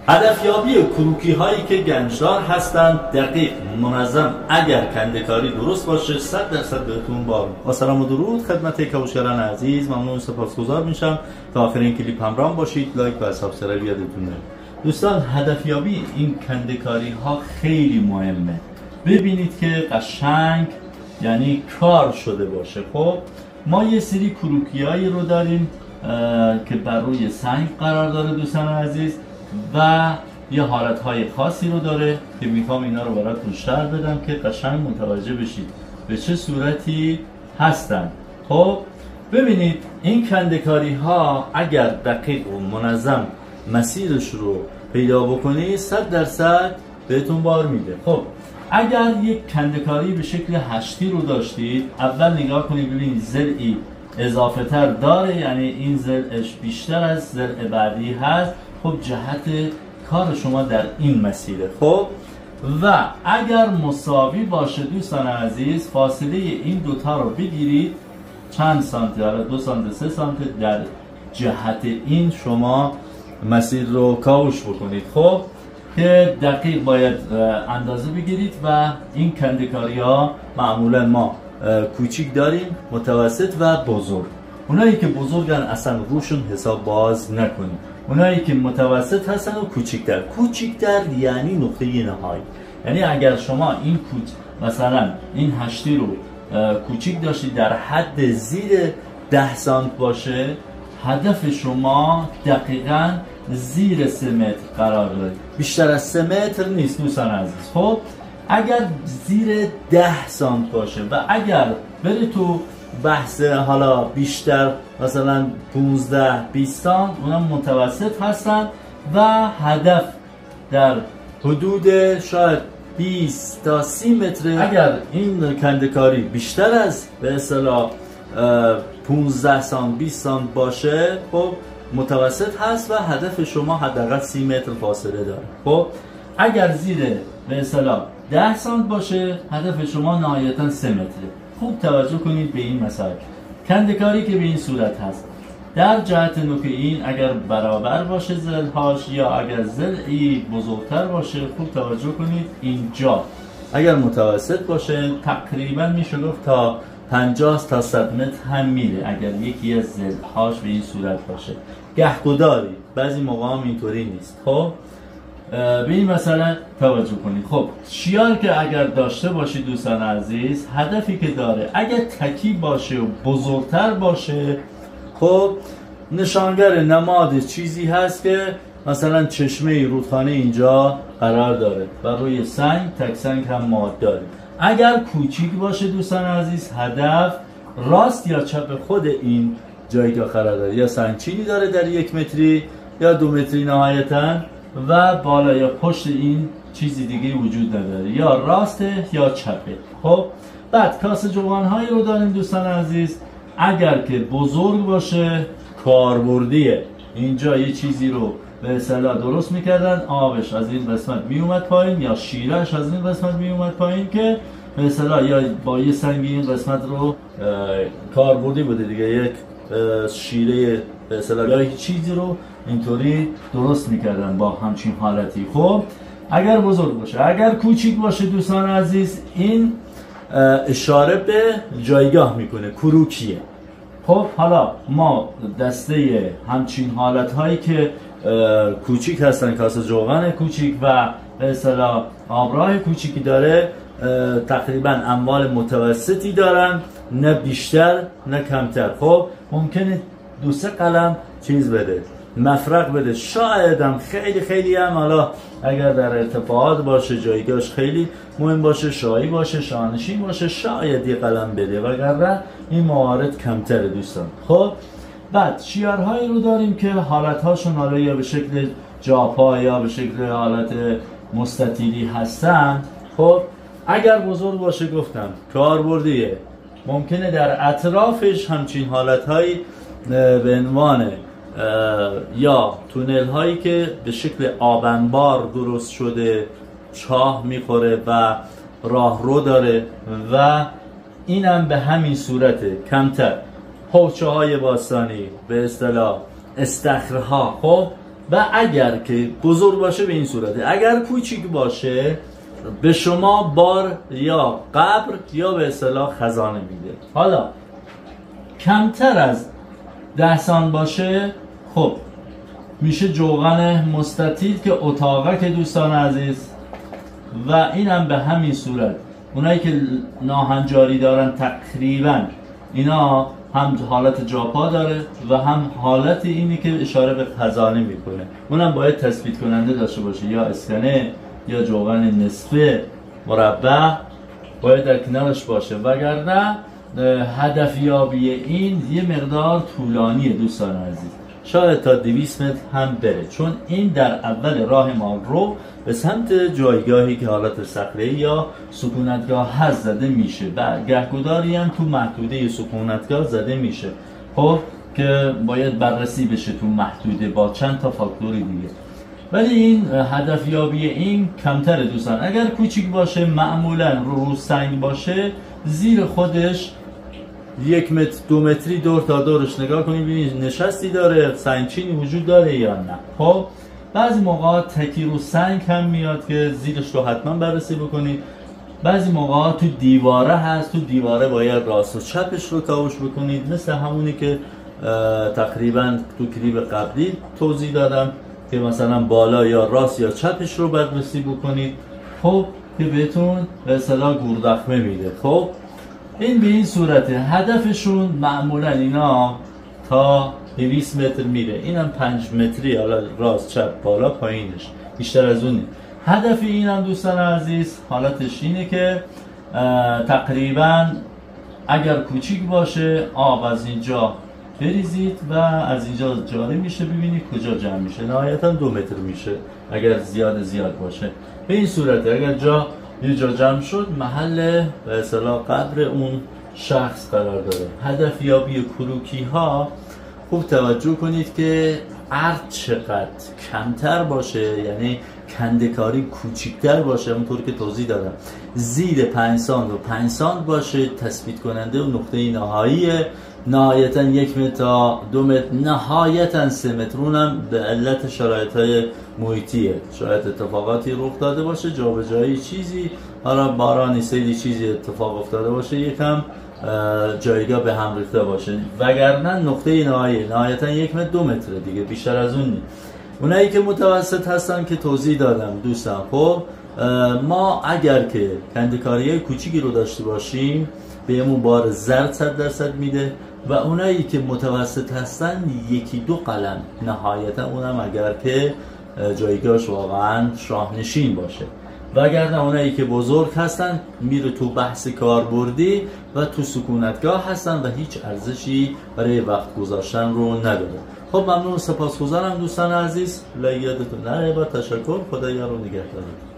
هدفیابی کروکی هایی که گنجدار هستند دقیق منظم اگر کنده‌کاری درست باشه 100% بهتون بار. با سلام و درود خدمت کاوشگران عزیز، ممنون سپاسگزار میشم تا آخر این کلیپ همراه باشید. لایک و سابسکرایب یادتون نره. دوستان هدفیابی این کنده‌کاری ها خیلی مهمه. ببینید که قشنگ یعنی کار شده باشه. خب ما یه سری کروکی هایی رو داریم که بر روی سنگ قرار داره دوستان عزیز و یه حالتهای خاصی رو داره که میخوام اینا رو براتون شرح بدم که قشنگ متوجه بشید به چه صورتی هستن. خب ببینید این کنده‌کاری ها اگر دقیق و منظم مسیرش رو پیدا بکنید 100% بهتون بار میده. خب اگر یک کنده‌کاری به شکل هشتی رو داشتید، اول نگاه کنید ببینید ضلعی اضافه تر داره، یعنی این ضلعش بیشتر از ضلع بعدی هست. خب جهت کار شما در این مسیره. خب و اگر مساوی باشه دوستان عزیز، فاصله این دوتا رو بگیرید چند سانتی، حالا 2 سانتی 3 سانتی در جهت این شما مسیر رو کاوش بکنید. خب که دقیق باید اندازه بگیرید و این کنده‌کاری ها معمولا ما کوچیک داریم، متوسط و بزرگ. اونایی که بزرگن اصلا روشون حساب باز نکنید. اونایی که متوسط هستن و کوچیکتر یعنی نقطه نهایی. یعنی اگر شما این مثلا این هشتی رو کوچیک داشتید در حد زیر 10 سانت باشه، هدف شما دقیقاً زیر 3 متر قرار داره، بیشتر از 3 متر نیست دوستان عزیز. خب اگر زیر 10 سانت باشه و اگر بری تو بحث حالا بیشتر مثلا 15-20 سانت، اونم متوسط هستن و هدف در حدود شاید 20 تا 30 متر. اگر این کنده‌کاری بیشتر از به اصطلاح 15 سانت 20 سانت باشه، خب متوسط هست و هدف شما حداقل 30 متر فاصله داره. خب اگر زیر به اصطلاح 10 سانت باشه، هدف شما نهایتا 3 متره. خوب توجه کنید به این مسائل. کنده‌کاری که به این صورت هست در جهت نوک این اگر برابر باشه ضلع‌هاش یا اگر ضلعی بزرگتر باشه، خوب توجه کنید اینجا اگر متوسط باشه تقریبا میشه گفت تا 50 تا 100 متر هم میره اگر یکی از ضلع‌هاش به این صورت باشه. گهگداری بعضی موقع هم اینطوری نیست. خب به این مسئله توجه کنید. خب شیار که اگر داشته باشید دوستان عزیز، هدفی که داره اگر تکی باشه و بزرگتر باشه، خب نشانگر نماد چیزی هست که مثلا چشمه رودخانه اینجا قرار داره و روی سنگ تک سنگ هم ماد داره. اگر کوچیک باشه دوستان عزیز، هدف راست یا چپ خود این جایگاه قرار داره، یا سنگچینی داره در 1 متری یا 2 متری نهایتاً و بالا یا پشت این چیزی دیگه وجود نداره، یا راسته یا چپه. خب بعد کاسه جوان هایی رو داریم دوستان عزیز. اگر که بزرگ باشه کاربردیه، اینجا یه چیزی رو به اصطلاح درست میکردن، آبش از این قسمت میومد پایین یا شیرش از این قسمت میومد پایین که به اصطلاح یا با یه سنگ این قسمت رو کاربردی بوده دیگه، یک شیره به اصطلاح یا هیچ چیزی رو اینطوری درست میکردن با همچین حالتی. خب اگر بزرگ باشه، اگر کوچیک باشه دوستان عزیز، این اشاره به جایگاه میکنه، کروکیه. خب حالا ما دسته همچین حالت هایی که کوچیک هستن، کاسه جوغن کوچیک و به اصطلاح آبراه کوچیکی داره، تقریبا اموال متوسطی دارن، نه بیشتر نه کمتر. خب ممکنه 2-3 قلم چیز بده، مفرق بده، شاید هم خیلی هم حالا اگر در ارتفاعات باشه، جایگاهش خیلی مهم باشه، شاهی باشه، شاهنشین باشه، شاید یه قلم بده، وگرنه این موارد کمتره دوستان. خب بعد شیارهایی رو داریم که حالتهاشون حالا یا به شکل جاپا یا به شکل حالت مستطیلی هستن. خب اگر بزرگ باشه گفتم کاربردیه، ممکنه در اطرافش همچین حالتهایی به عنوان یا تونل هایی که به شکل آبنبار درست شده، چاه میخوره و راهرو داره و اینم به همین صورته، کمتر حوضچه های باستانی به اصطلاح استخرها. خب و اگر که بزرگ باشه به این صورته، اگر کوچیک باشه به شما بار یا قبر یا به اصطلاح خزانه میده. حالا کمتر از 10 سان باشه خب میشه جوغن مستطیل که اتاقه که دوستان عزیز، و این هم به همین صورت. اونایی که ناهنجاری دارن تقریبا اینا هم حالت جاپا داره و هم حالت اینی که اشاره به خزانه میکنه. اونم باید تثبیت کننده داشته باشه، یا اسکنه یا جوغن نصفه مربع باید در کنارش باشه، وگرنه هدفیابی این یه مقدار طولانیه دوستان عزیز، شاید تا 200 متر هم بره، چون این در اول راه مارو به سمت جایگاهی که حالت صخره‌ای یا سکونتگاه هست زده میشه و گهگداری هم تو محدوده سکونتگاه زده میشه، خب که باید بررسی بشه تو محدوده با چند تا فاکتوری دیگه. ولی این هدفیابی این کمتره دوستان. اگر کوچیک باشه معمولا رو سنگ باشه زیر خودش 1 متر 2 متری دور تا دورش نگاه کنید ببینید نشستی داره، سنگچینی وجود داره یا نه. خب بعضی موقع تکی رو سنگ هم میاد که زیرش رو حتما بررسی بکنید. بعضی موقع تو دیواره هست، تو دیواره باید راست و چپش رو کاوش بکنید، مثل همونی که تقریبا تو کلیپ قبلی توضیح دادم که مثلا بالا یا راست یا چپش رو بررسی بکنید، خب که بهتون به اصطلاح گوردخمه میده. خب این به این صورته. هدفشون معمولا اینا تا 200 متر میره، اینم 5 متری، حالا راست چپ بالا پایینش بیشتر از اونه. هدف اینم دوستان عزیز حالتش اینه که تقریبا اگر کوچیک باشه آب از اینجا بریزید و از اینجا جاری میشه، ببینید کجا جمع میشه، نهایتا 2 متر میشه اگر زیاد باشه. به این صورته اگر یه جا جمع شد محل به اصطلاح قبر اون شخص قرار داره. هدفیابی کروکی ها خوب توجه کنید که عرض چقدر کمتر باشه، یعنی کنده‌کاری کوچیکتر باشه، اونطور که توضیح دادم زیر 5 سانت و 5 سانت باشه، تثبیت کننده و نقطه نهاییه، نهایتا 1 متر تا 2 متر، نهایتا 3 متر، اونم به علت شرایط‌های محیطیه، شاید اتفاقاتی رخ داده باشه، جابجایی چیزی، حالا بارانی سیلی چیزی اتفاق افتاده باشه، یکم جایگاه به هم ریخته باشه، وگرنه نقطه نهایی نهایتا 1 متر 2 متر دیگه، بیشتر از اون نیست. اونایی که متوسط هستن که توضیح دادم دوستان. خب ما اگر که کنده‌کاری کوچیکی رو داشته باشیم بهمون بار زرد 100% میده، و اونایی که متوسط هستن 1-2 قلم نهایتا، اونم اگر که جایگاهش واقعا شاهنشین باشه، و اگر نه اونایی که بزرگ هستن میره تو بحث کاربردی و تو سکونتگاه هستن و هیچ ارزشی برای وقت گذاشتن رو نداره. خب ممنون، سپاسگزارم دوستان عزیز، یادتون نره، با تشکر، خدا یار و نگهدار.